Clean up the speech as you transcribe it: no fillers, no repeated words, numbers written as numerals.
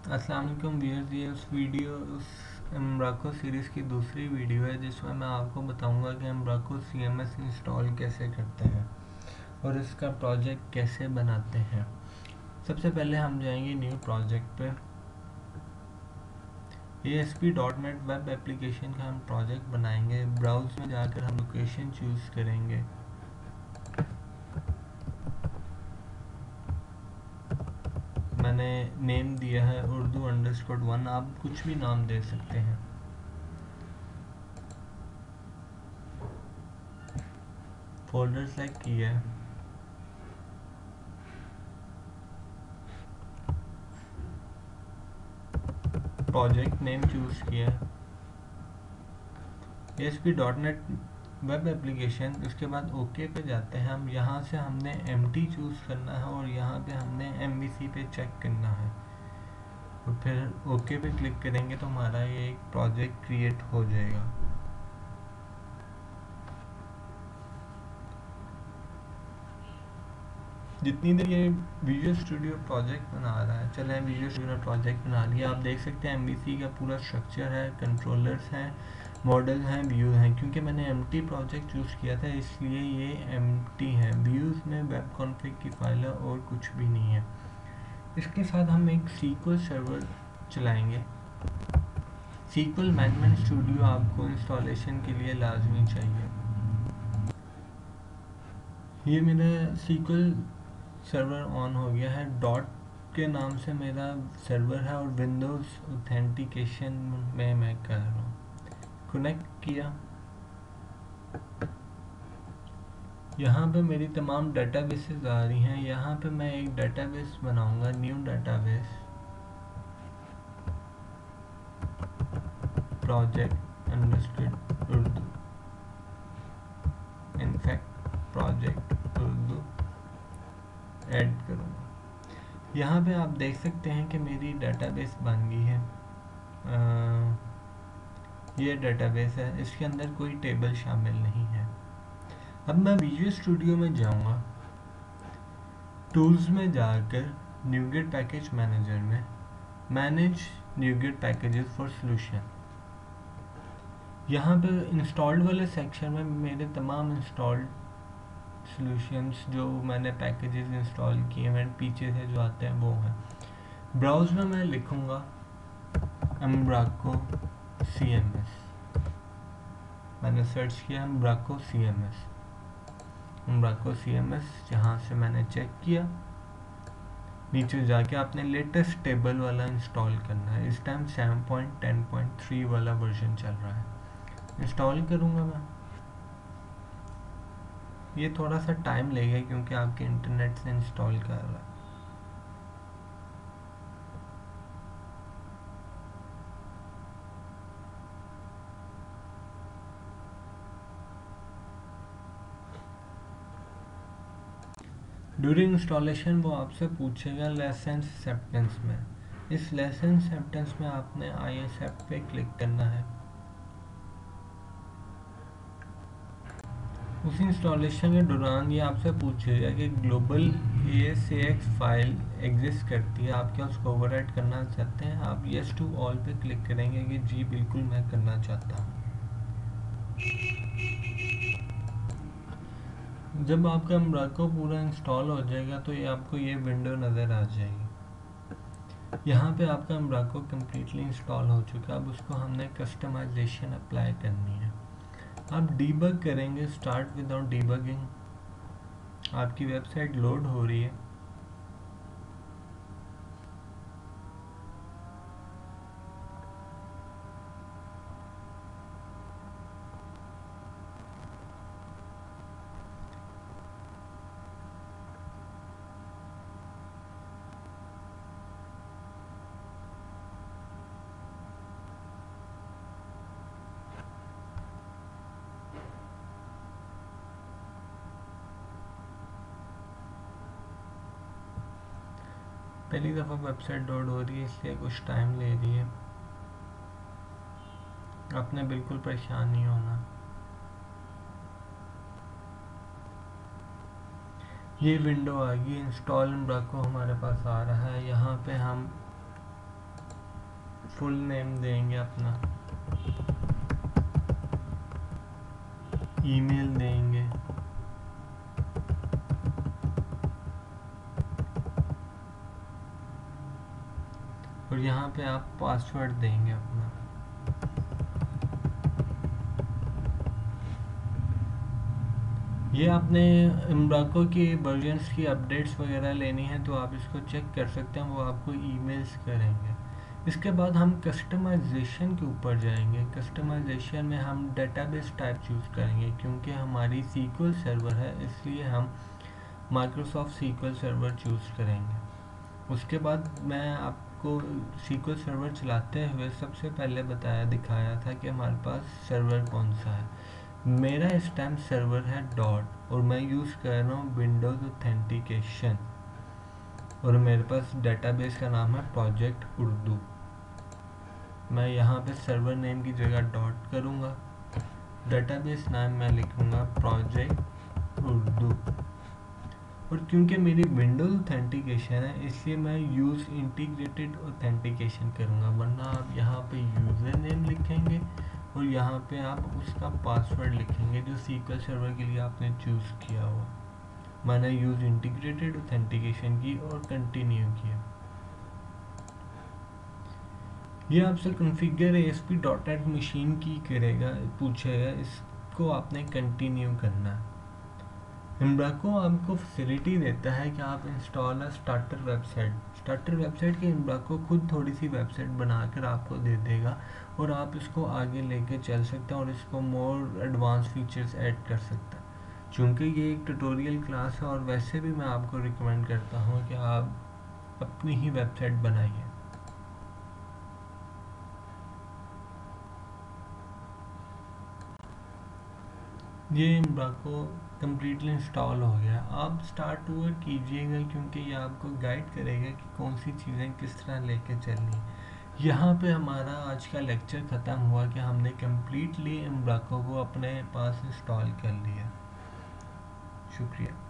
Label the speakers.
Speaker 1: अस्सलाम वालेकुम व्यूअर्स, ये उस एम्ब्राको सीरीज़ की दूसरी वीडियो है जिसमें मैं आपको बताऊंगा कि एम्ब्राको CMS इंस्टॉल कैसे करते हैं और इसका प्रोजेक्ट कैसे बनाते हैं। सबसे पहले हम जाएंगे न्यू प्रोजेक्ट पे। ASP.NET वेब एप्लीकेशन का हम प्रोजेक्ट बनाएंगे। ब्राउज में जाकर हम लोकेशन चूज़ करेंगे। मैंने नेम दिया है urdu_1, आप कुछ भी नाम दे सकते हैं। फोल्डर सेलेक्ट किया है। प्रोजेक्ट नेम चूज़ किया है ASP.NET वेब एप्लीकेशन। उसके बाद ओके पे जाते हैं हम। यहाँ से हमने एम्प्टी चूज़ करना है और यहाँ पे हमने MVC पे चेक करना है और फिर ओके पे क्लिक करेंगे तो हमारा ये एक प्रोजेक्ट क्रिएट हो जाएगा। जितनी देर ये विजुअल स्टूडियो प्रोजेक्ट बना रहा है, चलें विजुअल स्टूडियो प्रोजेक्ट बना लिया। आप देख सकते हैं MVC का पूरा स्ट्रक्चर है, कंट्रोलर्स हैं, मॉडल हैं, व्यू हैं। क्योंकि मैंने एम्प्टी प्रोजेक्ट चूज़ किया था इसलिए ये एम्प्टी है। व्यूज़ में वेब कॉन्फ़िग की फाइल है और कुछ भी नहीं है। इसके साथ हम एक SQL सर्वर चलाएंगे। SQL मैनेजमेंट स्टूडियो आपको इंस्टॉलेशन के लिए लाजमी चाहिए। ये मेरा SQL सर्वर ऑन हो गया है। डॉट के नाम से मेरा सर्वर है और विंडोज़ ऑथेंटिकेशन में मैं कर रहा हूँ। कनेक्ट किया। यहाँ पे मेरी तमाम डेटाबेसेस आ रही हैं। यहाँ पे मैं एक डेटाबेस बनाऊंगा, new database, project understood Urdu, in fact project Urdu add करूँगा। यहाँ पे आप देख सकते हैं कि मेरी डेटाबेस बन गई है। ये डेटाबेस है, इसके अंदर कोई टेबल शामिल नहीं है। अब मैं विजुअल स्टूडियो में जाऊँगा, टूल्स में जाकर न्यूगेट पैकेज मैनेजर में manage NuGet packages for solution, यहाँ पे इंस्टॉल्ड वाले सेक्शन में मेरे तमाम इंस्टॉल्ड सॉल्यूशंस जो मैंने पैकेजेस इंस्टॉल किए हैं पीछे से जो आते हैं वो हैं। ब्राउज में मैं लिखूँगा एम्ब्राको CMS। मैंने सर्च किया एम्ब्राको CMS, जहाँ से मैंने चेक किया। नीचे जाके आपने लेटेस्ट टेबल वाला इंस्टॉल करना है। इस टाइम 7.10.3 वाला वर्जन चल रहा है। इंस्टॉल करूँगा मैं। ये थोड़ा सा टाइम लेगा क्योंकि आपके इंटरनेट से इंस्टॉल कर रहा है। ड्यूरिंग इंस्टॉलेशन वो आपसे पूछेगा लाइसेंस एक्सेप्टेंस में। इस लाइसेंस एक्सेप्टेंस में आपने आई एक्सेप्ट पे क्लिक करना है। उस इंस्टॉलेशन के दौरान ये आपसे पूछेगा कि ग्लोबल ASAX फाइल एग्जिस्ट करती है, आप क्या उसको ओवरराइट करना चाहते हैं। आप येस टू ऑल पे क्लिक करेंगे कि जी बिल्कुल मैं करना चाहता हूँ। जब आपका एम्ब्राको पूरा इंस्टॉल हो जाएगा तो ये आपको ये विंडो नज़र आ जाएगी। यहाँ पे आपका एम्ब्राको कम्प्लीटली इंस्टॉल हो चुका है। अब उसको हमने कस्टमाइजेशन अप्लाई करनी है। आप डीबग करेंगे, स्टार्ट विदाउट डीबगिंग। आपकी वेबसाइट लोड हो रही है। पहली दफ़ा वेबसाइट लोड हो रही है इसलिए कुछ टाइम ले रही है। आपने बिल्कुल परेशान नहीं होना। ये विंडो आ गई। इंस्टॉल एम्ब्राको हमारे पास आ रहा है। यहाँ पे हम फुल नेम देंगे अपना, ईमेल देंगे, और यहाँ पे आप पासवर्ड देंगे अपना। ये आपने एम्ब्राको की वर्जन्स की अपडेट्स वगैरह लेनी है तो आप इसको चेक कर सकते हैं, वो आपको ईमेल्स करेंगे। इसके बाद हम कस्टमाइजेशन के ऊपर जाएंगे। कस्टमाइजेशन में हम डेटाबेस टाइप चूज़ करेंगे, क्योंकि हमारी सीक्वल सर्वर है इसलिए हम माइक्रोसॉफ्ट सीक्वल सर्वर चूज़ करेंगे। उसके बाद मैं आपको सीक्वल सर्वर चलाते हुए सबसे पहले दिखाया था कि हमारे पास सर्वर कौन सा है। मेरा इस टाइम सर्वर है डॉट, और मैं यूज़ कर रहा हूँ विंडोज़ ऑथेंटिकेशन, और मेरे पास डेटाबेस का नाम है प्रोजेक्ट उर्दू। मैं यहाँ पे सर्वर नेम की जगह डॉट करूँगा, डेटाबेस नाम मैं लिखूँगा प्रोजेक्ट उर्दू, और क्योंकि मेरी विंडोज़ ऑथेंटिकेशन है इसलिए मैं यूज़ इंटीग्रेटेड ऑथेंटिकेशन करूँगा, वरना आप यहाँ पे यूज़र नेम लिखेंगे और यहाँ पे आप उसका पासवर्ड लिखेंगे जो सीक्वल सर्वर के लिए आपने चूज़ किया हुआ। मैंने यूज़ इंटीग्रेटेड ऑथेंटिकेशन की और कंटिन्यू किया। ये आपसे कॉन्फ़िगर ASP.NET मशीन की पूछेगा, इसको आपने कंटिन्यू करना है। एम्ब्राको आपको फैसिलिटी देता है कि आप इंस्टॉल स्टार्टर वेबसाइट की एम्ब्राको खुद थोड़ी सी वेबसाइट बनाकर आपको दे देगा, और आप इसको आगे लेके चल सकते हैं और इसको मोर एडवांस फीचर्स ऐड कर सकते हैं। चूँकि ये एक ट्यूटोरियल क्लास है और वैसे भी मैं आपको रिकमेंड करता हूँ कि आप अपनी ही वेबसाइट बनाइए। ये एम्ब्राको कम्प्लीटली इंस्टॉल हो गया। आप स्टार्ट टू वर्क कीजिएगा, क्योंकि ये आपको गाइड करेगा कि कौन सी चीज़ें किस तरह लेके चलनी। यहाँ पे हमारा आज का लेक्चर ख़त्म हुआ कि हमने कम्प्लीटली एम्ब्राको को अपने पास इंस्टॉल कर लिया। शुक्रिया।